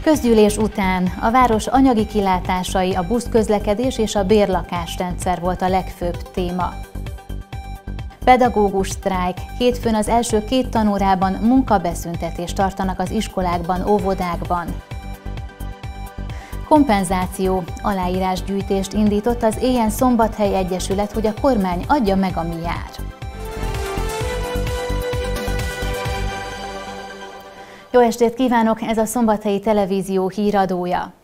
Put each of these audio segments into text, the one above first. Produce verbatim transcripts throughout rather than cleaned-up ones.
Közgyűlés után a város anyagi kilátásai, a buszközlekedés és a bérlakásrendszer volt a legfőbb téma. Pedagógus sztrájk. Hétfőn az első két tanórában munkabeszüntetést tartanak az iskolákban, óvodákban. Kompenzáció. Aláírásgyűjtést indított az Éjen Szombathely Egyesület, hogy a kormány adja meg, ami jár. Jó estét kívánok! Ez a Szombathelyi Televízió híradója.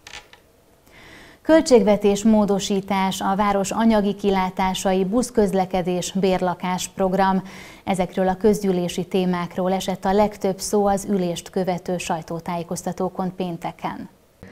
Költségvetés módosítás, a város anyagi kilátásai, buszközlekedés, bérlakás program. Ezekről a közgyűlési témákról esett a legtöbb szó az ülést követő sajtótájékoztatókon pénteken.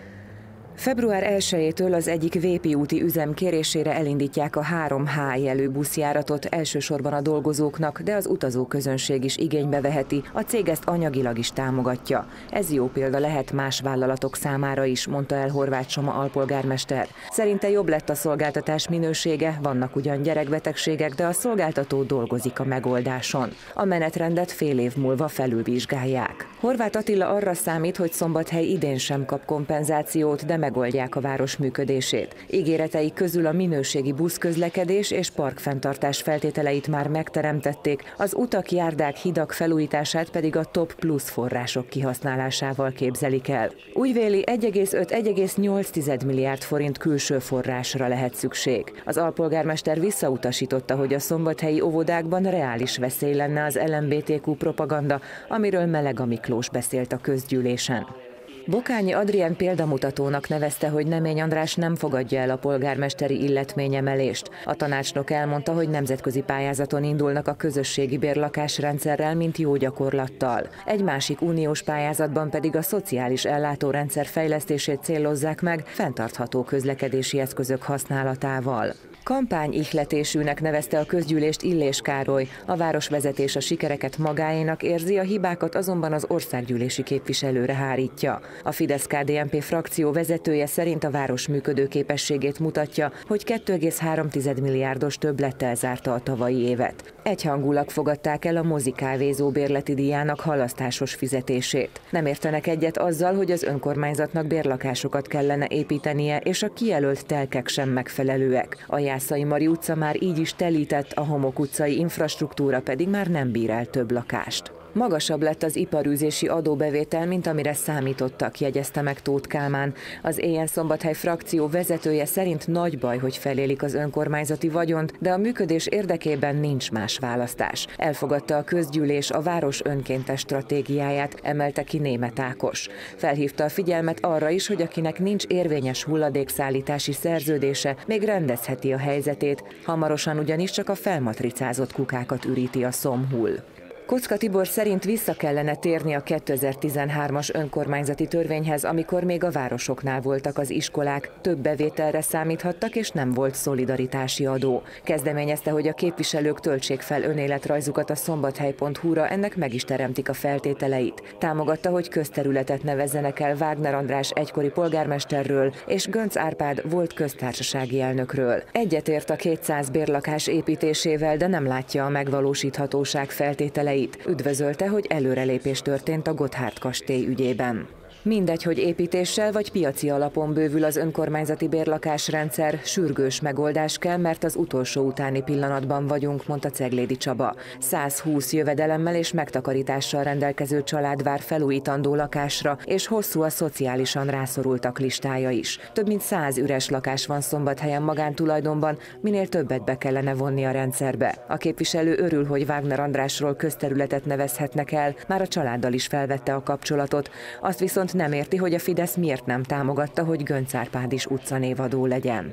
február elsejétől az egyik Vépi úti üzem kérésére elindítják a három há jelű buszjáratot, elsősorban a dolgozóknak, de az utazóközönség is igénybe veheti, a cég ezt anyagilag is támogatja. Ez jó példa lehet más vállalatok számára is, mondta el Horváth Csoma alpolgármester. Szerinte jobb lett a szolgáltatás minősége, vannak ugyan gyerekbetegségek, de a szolgáltató dolgozik a megoldáson. A menetrendet fél év múlva felülvizsgálják. Horváth Attila arra számít, hogy Szombathely idén sem kap kompenzációt, de megoldják a város működését. Ígéretei közül a minőségi buszközlekedés és parkfenntartás feltételeit már megteremtették, az utak, járdák, hidak felújítását pedig a top plusz források kihasználásával képzelik el. Úgy véli, egy egész öt - egy egész nyolc milliárd forint külső forrásra lehet szükség. Az alpolgármester visszautasította, hogy a szombathelyi óvodákban reális veszély lenne az el em bé té kú propaganda, amiről Melega Miklós beszélt a közgyűlésen. Bokányi Adrien példamutatónak nevezte, hogy Nemény András nem fogadja el a polgármesteri illetményemelést. A tanácsnok elmondta, hogy nemzetközi pályázaton indulnak a közösségi bérlakásrendszerrel, mint jó gyakorlattal. Egy másik uniós pályázatban pedig a szociális ellátórendszer fejlesztését célozzák meg fenntartható közlekedési eszközök használatával. Kampányihletésűnek nevezte a közgyűlést Illés Károly. A városvezetés a sikereket magáénak érzi, a hibákat azonban az országgyűlési képviselőre hárítja. A Fidesz-ká dé en pé frakció vezetője szerint a város működőképességét mutatja, hogy két egész három milliárdos többlettel zárta a tavalyi évet. Egyhangulag fogadták el a mozi kávézó bérleti díjának halasztásos fizetését. Nem értenek egyet azzal, hogy az önkormányzatnak bérlakásokat kellene építenie, és a kijelölt telkek sem megfelelőek. A Jászai Mari utca már így is telített, a Homok utcai infrastruktúra pedig már nem bír el több lakást. Magasabb lett az iparűzési adóbevétel, mint amire számítottak, jegyezte meg Tóth Kálmán. Az Éjen Szombathely frakció vezetője szerint nagy baj, hogy felélik az önkormányzati vagyont, de a működés érdekében nincs más választás. Elfogadta a közgyűlés a város önkéntes stratégiáját, emelte ki Németh Ákos. Felhívta a figyelmet arra is, hogy akinek nincs érvényes hulladékszállítási szerződése, még rendezheti a helyzetét, hamarosan ugyanis csak a felmatricázott kukákat üríti a szomhull. Kocka Tibor szerint vissza kellene térni a kétezer-tizenhármas önkormányzati törvényhez, amikor még a városoknál voltak az iskolák, több bevételre számíthattak és nem volt szolidaritási adó. Kezdeményezte, hogy a képviselők töltsék fel önéletrajzukat a szombathely pont hu-ra, ennek meg is teremtik a feltételeit. Támogatta, hogy közterületet nevezzenek el Wagner András egykori polgármesterről és Göncz Árpád volt köztársasági elnökről. Egyetért a kétszáz bérlakás építésével, de nem látja a megvalósíthatóság feltételeit. Üdvözölte, hogy előrelépés történt a Gotthárd kastély ügyében. Mindegy, hogy építéssel vagy piaci alapon bővül az önkormányzati bérlakásrendszer, sürgős megoldás kell, mert az utolsó utáni pillanatban vagyunk, mondta Ceglédi Csaba. száz húsz jövedelemmel és megtakarítással rendelkező család vár felújítandó lakásra, és hosszú a szociálisan rászorultak listája is. Több mint száz üres lakás van Szombathelyen magántulajdonban, minél többet be kellene vonni a rendszerbe. A képviselő örül, hogy Wagner Andrásról közterületet nevezhetnek el, már a családdal is felvette a kapcsolatot. Azt viszont nem érti, hogy a Fidesz miért nem támogatta, hogy Göncz Árpád is utcanévadó legyen.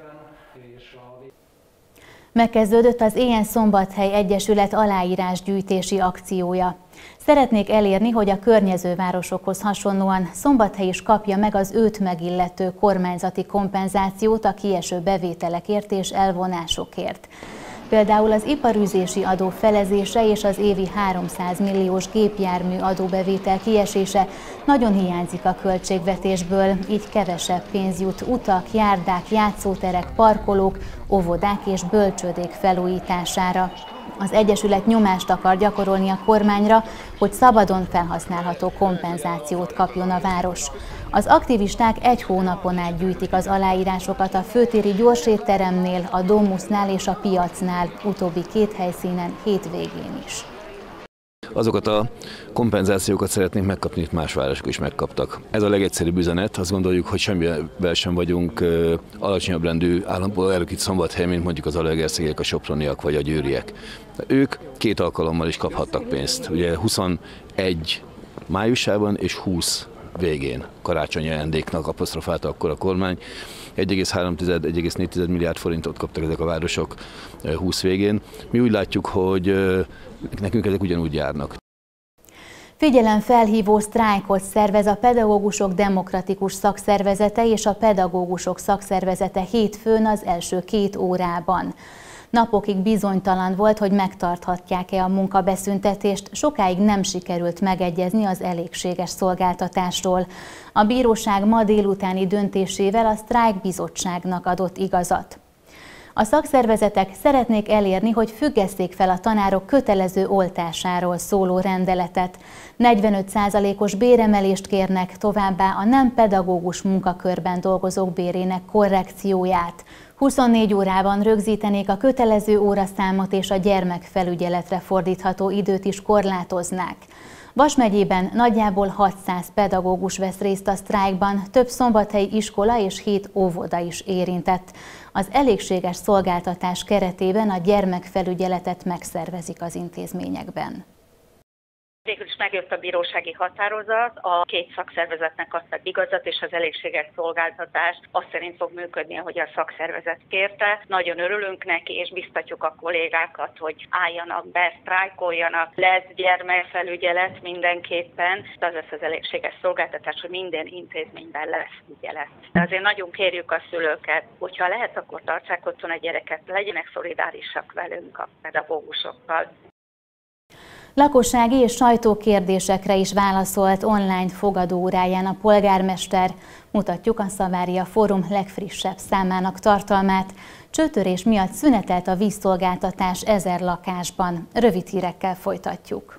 Megkezdődött az Éjen Szombathely Egyesület aláírásgyűjtési akciója. Szeretnék elérni, hogy a környező városokhoz hasonlóan Szombathely is kapja meg az őt megillető kormányzati kompenzációt a kieső bevételekért és elvonásokért. Például az iparűzési adó felezése és az évi háromszáz milliós gépjármű adóbevétel kiesése nagyon hiányzik a költségvetésből, így kevesebb pénz jut utak, járdák, játszóterek, parkolók, óvodák és bölcsődék felújítására. Az egyesület nyomást akar gyakorolni a kormányra, hogy szabadon felhasználható kompenzációt kapjon a város. Az aktivisták egy hónapon át gyűjtik az aláírásokat a főtéri gyorsétteremnél, a Domusnál és a piacnál, utóbbi két helyszínen hétvégén is. Azokat a kompenzációkat szeretnénk megkapni, itt más városok is megkaptak. Ez a legegyszerűbb üzenet, azt gondoljuk, hogy semmivel sem vagyunk alacsonyabb rendű állampolgárok itt Szombathelyen, mint mondjuk az zalaegerszegek, a soproniak vagy a győriek. Ők két alkalommal is kaphattak pénzt. Ugye huszonegy májusában és húsz végén karácsonyi ajándéknak apostrofálta akkor a kormány. egy egész három - egy egész négy milliárd forintot kaptak ezek a városok húsz végén. Mi úgy látjuk, hogy nekünk ezek ugyanúgy járnak. Figyelemfelhívó sztrájkot szervez a Pedagógusok Demokratikus Szakszervezete és a Pedagógusok Szakszervezete hétfőn az első két órában. Napokig bizonytalan volt, hogy megtarthatják-e a munkabeszüntetést, sokáig nem sikerült megegyezni az elégséges szolgáltatásról. A bíróság ma délutáni döntésével a sztrájkbizottságnak adott igazat. A szakszervezetek szeretnék elérni, hogy függesszék fel a tanárok kötelező oltásáról szóló rendeletet. negyvenöt százalékos béremelést kérnek, továbbá a nem pedagógus munkakörben dolgozók bérének korrekcióját. huszonnégy órában rögzítenék a kötelező óraszámot és a gyermekfelügyeletre fordítható időt is korlátoznák. Vas megyében nagyjából hatszáz pedagógus vesz részt a sztrájkban, több szombathelyi iskola és hét óvoda is érintett. Az elégséges szolgáltatás keretében a gyermekfelügyeletet megszervezik az intézményekben. Végül is megjött a bírósági határozat, a két szakszervezetnek adta igazat, és az elégséges szolgáltatás azt szerint fog működni, ahogy a szakszervezet kérte. Nagyon örülünk neki, és biztatjuk a kollégákat, hogy álljanak be, sztrájkoljanak. Lesz gyermekfelügyelet mindenképpen, de az lesz az elégséges szolgáltatás, hogy minden intézményben lesz ügyelet. De azért nagyon kérjük a szülőket, hogyha lehet, akkor tartsák otthon a gyereket, legyenek szolidárisak velünk, a pedagógusokkal. Lakossági és sajtókérdésekre is válaszolt online fogadóóráján a polgármester. Mutatjuk a Savaria Fórum legfrissebb számának tartalmát. Csőtörés miatt szünetelt a vízszolgáltatás ezer lakásban. Rövid hírekkel folytatjuk.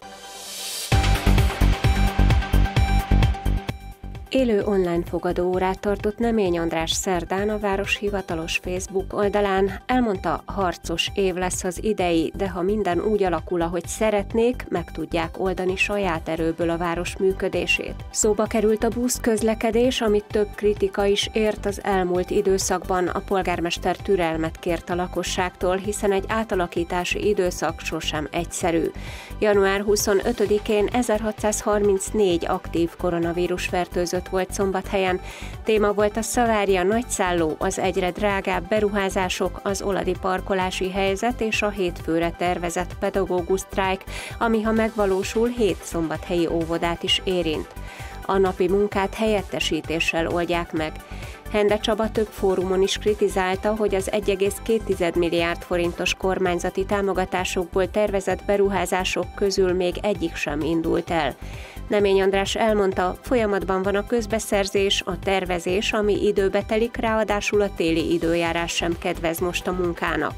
Élő online fogadóórát tartott Nemény András szerdán a város hivatalos Facebook oldalán. Elmondta, harcos év lesz az idei, de ha minden úgy alakul, ahogy szeretnék, meg tudják oldani saját erőből a város működését. Szóba került a buszközlekedés, amit több kritika is ért az elmúlt időszakban. A polgármester türelmet kért a lakosságtól, hiszen egy átalakítási időszak sosem egyszerű. január huszonötödikén ezerhatszázharmincnégy aktív koronavírus fertőzött volt Szombathelyen. Téma volt a Savaria nagyszálló, az egyre drágább beruházások, az oladi parkolási helyzet és a hétfőre tervezett pedagógus sztrájk, ami ha megvalósul, hét szombathelyi óvodát is érint. A napi munkát helyettesítéssel oldják meg. Hende Csaba több fórumon is kritizálta, hogy az egy egész két milliárd forintos kormányzati támogatásokból tervezett beruházások közül még egyik sem indult el. Nemény András elmondta, folyamatban van a közbeszerzés, a tervezés, ami időbe telik, ráadásul a téli időjárás sem kedvez most a munkának.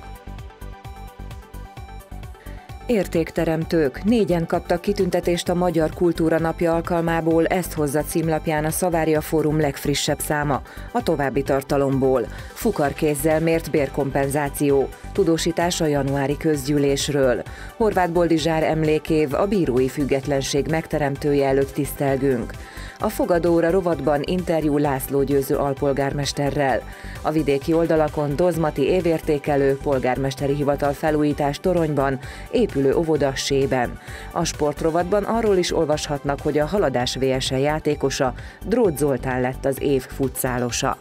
Értékteremtők. Négyen kaptak kitüntetést a Magyar Kultúra Napja alkalmából, ezt hozza címlapján a Savaria Fórum legfrissebb száma. A további tartalomból: fukarkézzel mért bérkompenzáció, tudósítás a januári közgyűlésről, Horváth Boldizsár emlékév, a bírói függetlenség megteremtője előtt tisztelgünk. A fogadóóra rovatban interjú László Győző alpolgármesterrel. A vidéki oldalakon Dozmati évértékelő, polgármesteri hivatal felújítás Toronyban, épülő óvoda Sében. A sportrovatban arról is olvashatnak, hogy a Haladás vé es el játékosa, Dróth Zoltán lett az év futszálosa.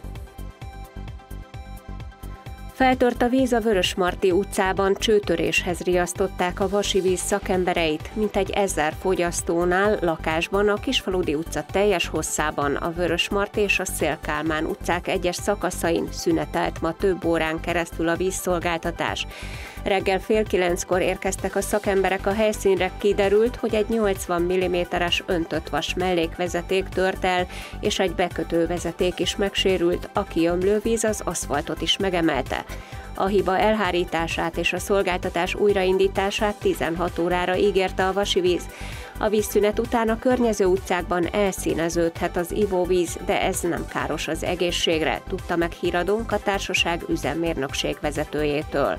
Feltört a víz a Vörösmarty utcában, csőtöréshez riasztották a vasivíz szakembereit. Mintegy ezer fogyasztónál lakásban a Kisfaludy utca teljes hosszában, a Vörösmarty és a Széll-Kálmán utcák egyes szakaszain szünetelt ma több órán keresztül a vízszolgáltatás. Reggel fél kilenckor érkeztek a szakemberek a helyszínre, kiderült, hogy egy nyolcvan milliméteres öntött vas mellékvezeték tört el, és egy bekötővezeték is megsérült, a kiömlő víz az aszfaltot is megemelte. A hiba elhárítását és a szolgáltatás újraindítását tizenhat órára ígérte a Vasivíz. A vízszünet után a környező utcákban elszíneződhet az ivóvíz, de ez nem káros az egészségre, tudta meg híradónk a társaság üzemmérnökség vezetőjétől.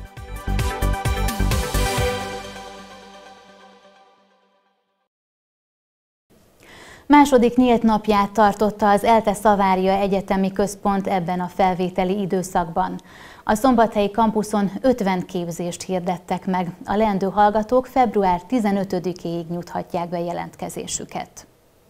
Második nyílt napját tartotta az ELTE Szavária Egyetemi Központ ebben a felvételi időszakban. A szombathelyi kampuszon ötven képzést hirdettek meg. A leendő hallgatók február tizenötödikéig nyújthatják be jelentkezésüket.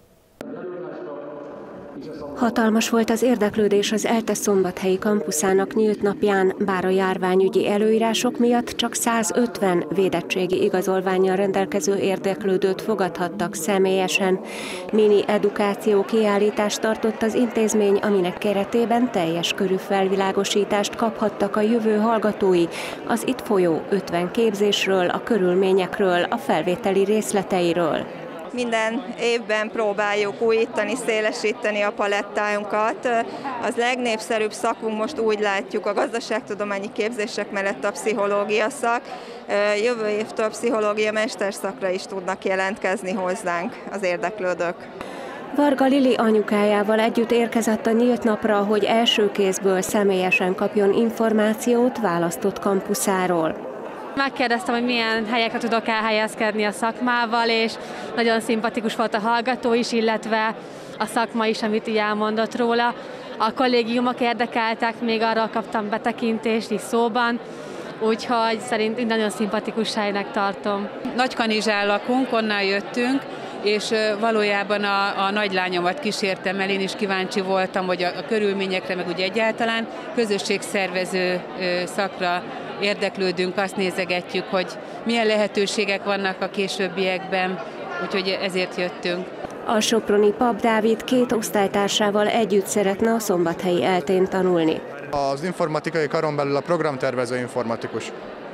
Hatalmas volt az érdeklődés az ELTE szombathelyi kampuszának nyílt napján, bár a járványügyi előírások miatt csak százötven védettségi igazolvánnyal rendelkező érdeklődőt fogadhattak személyesen. Mini edukáció kiállítást tartott az intézmény, aminek keretében teljes körű felvilágosítást kaphattak a jövő hallgatói az itt folyó ötven képzésről, a körülményekről, a felvételi részleteiről. Minden évben próbáljuk újítani, szélesíteni a palettájunkat. Az legnépszerűbb szakunk most úgy látjuk a gazdaságtudományi képzések mellett a pszichológia szak. Jövő évtől pszichológia mesterszakra is tudnak jelentkezni hozzánk az érdeklődők. Varga Lili anyukájával együtt érkezett a nyílt napra, hogy első kézből személyesen kapjon információt választott kampuszáról. Megkérdeztem, hogy milyen helyekre tudok elhelyezkedni a szakmával, és nagyon szimpatikus volt a hallgató is, illetve a szakma is, amit így elmondott róla. A kollégiumok érdekeltek, még arra kaptam betekintést is szóban, úgyhogy szerint nagyon szimpatikus helynek tartom. Nagykanizsán lakunk, onnan jöttünk, és valójában a, a nagylányomat kísértem el, én is kíváncsi voltam, hogy a, a körülményekre, meg úgy egyáltalán közösségszervező szakra érdeklődünk, azt nézegetjük, hogy milyen lehetőségek vannak a későbbiekben, úgyhogy ezért jöttünk. A soproni Pap Dávid két osztálytársával együtt szeretne a szombathelyi eltén tanulni. Az informatikai karon belül a programtervező informatikus.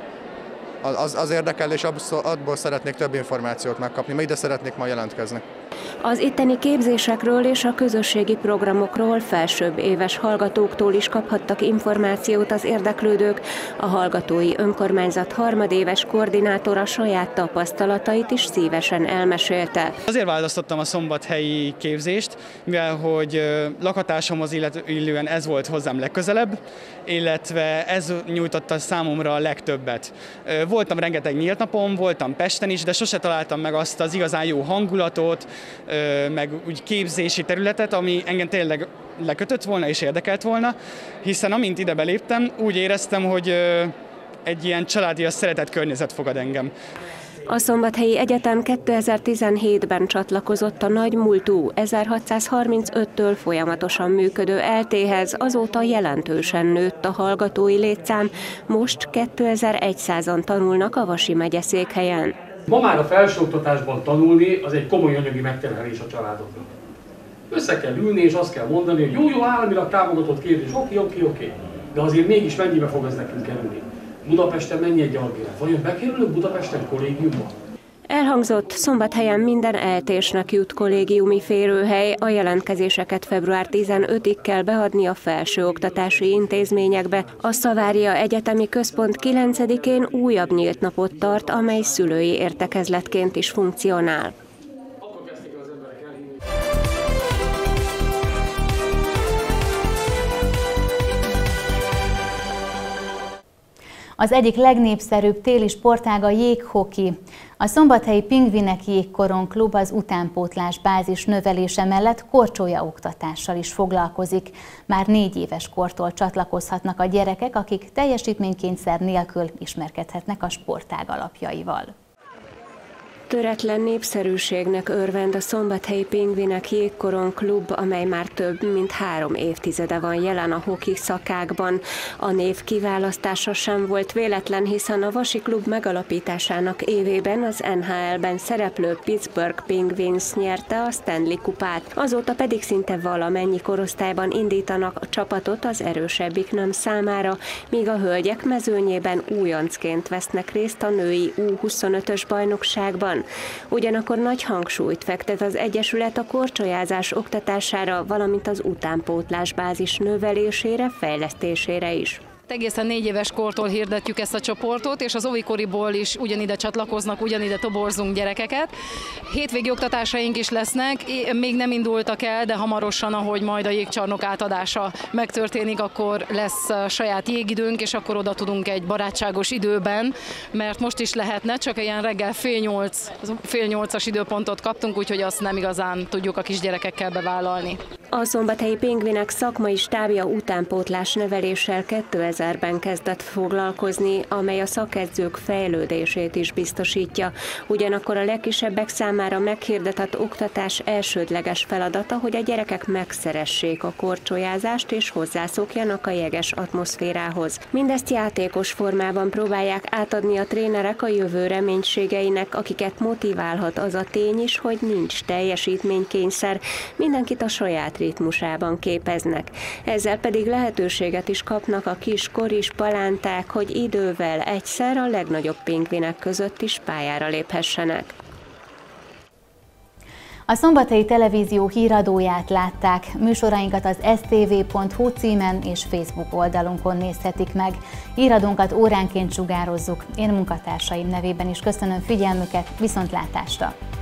Az, az érdekel, és abból szeretnék több információt megkapni, mert ide szeretnék majd jelentkezni. Az itteni képzésekről és a közösségi programokról felsőbb éves hallgatóktól is kaphattak információt az érdeklődők. A hallgatói önkormányzat harmadéves koordinátora saját tapasztalatait is szívesen elmesélte. Azért választottam a szombathelyi képzést, mivel hogy lakhatásomhoz illően ez volt hozzám legközelebb, illetve ez nyújtotta számomra a legtöbbet. Voltam rengeteg nyílt napon, voltam Pesten is, de sose találtam meg azt az igazán jó hangulatot, meg úgy képzési területet, ami engem tényleg lekötött volna és érdekelt volna, hiszen amint ide beléptem, úgy éreztem, hogy egy ilyen családias, szeretett környezet fogad engem. A Szombathelyi Egyetem kétezer-tizenhétben csatlakozott a nagy múltú ezerhatszázharmincöttől folyamatosan működő eltéhez, azóta jelentősen nőtt a hallgatói létszám, most kétezer-százan tanulnak a Vasi megyeszékhelyen. Ma már a felsőoktatásban tanulni az egy komoly anyagi megterhelés a családoknak. Össze kell ülni és azt kell mondani, hogy jó, jó, államilag támogatott kérdés, oké, oké, oké, de azért mégis mennyibe fog ez nekünk kerülni? Budapesten mennyi egy albérlet? Vajon bekerülök Budapesten kollégiumba? Elhangzott, Szombathelyen minden eltésnek jut kollégiumi férőhely, a jelentkezéseket február tizenötödikéig kell beadni a felsőoktatási intézményekbe. A Szavária Egyetemi Központ kilencedikén újabb nyílt napot tart, amely szülői értekezletként is funkcionál. Az egyik legnépszerűbb téli sportág a jéghoki. A szombathelyi Pingvinek Jégkoron Klub az utánpótlás bázis növelése mellett korcsolyaoktatással is foglalkozik. Már négy éves kortól csatlakozhatnak a gyerekek, akik teljesítménykényszer nélkül ismerkedhetnek a sportág alapjaival. Töretlen népszerűségnek örvend a szombathelyi Pingvinek Jégkoron Klub, amely már több mint három évtizede van jelen a hoki szakákban. A név kiválasztása sem volt véletlen, hiszen a Vasi Klub megalapításának évében az en há el-ben szereplő Pittsburgh Penguins nyerte a Stanley kupát. Azóta pedig szinte valamennyi korosztályban indítanak a csapatot az erősebbik nem számára, míg a hölgyek mezőnyében újoncként vesznek részt a női U huszonötös bajnokságban. Ugyanakkor nagy hangsúlyt fektet az Egyesület a korcsolyázás oktatására, valamint az utánpótlás bázis növelésére, fejlesztésére is. Egészen négy éves kortól hirdetjük ezt a csoportot, és az óvikoriból is ugyanide csatlakoznak, ugyanide toborzunk gyerekeket. Hétvégi oktatásaink is lesznek, még nem indultak el, de hamarosan, ahogy majd a jégcsarnok átadása megtörténik, akkor lesz saját jégidőnk, és akkor oda tudunk egy barátságos időben, mert most is lehetne, csak ilyen reggel fél nyolc, fél nyolcas időpontot kaptunk, úgyhogy azt nem igazán tudjuk a kisgyerekekkel bevállalni. A szombathelyi pingvinek szakmai stábja utánpótlás neveléssel kétezerben kezdett foglalkozni, amely a szakedzők fejlődését is biztosítja. Ugyanakkor a legkisebbek számára meghirdetett oktatás elsődleges feladata, hogy a gyerekek megszeressék a korcsolyázást és hozzászokjanak a jeges atmoszférához. Mindezt játékos formában próbálják átadni a trénerek a jövő reménységeinek, akiket motiválhat az a tény is, hogy nincs teljesítménykényszer, mindenkit a saját ritmusában képeznek. Ezzel pedig lehetőséget is kapnak a kis koris palánták, hogy idővel egyszer a legnagyobb pingvinek között is pályára léphessenek. A Szombathelyi Televízió híradóját látták. Műsorainkat az s t v pont h u címen és Facebook oldalunkon nézhetik meg. Híradónkat óránként sugározzuk. Én munkatársaim nevében is köszönöm figyelmüket, viszontlátásra!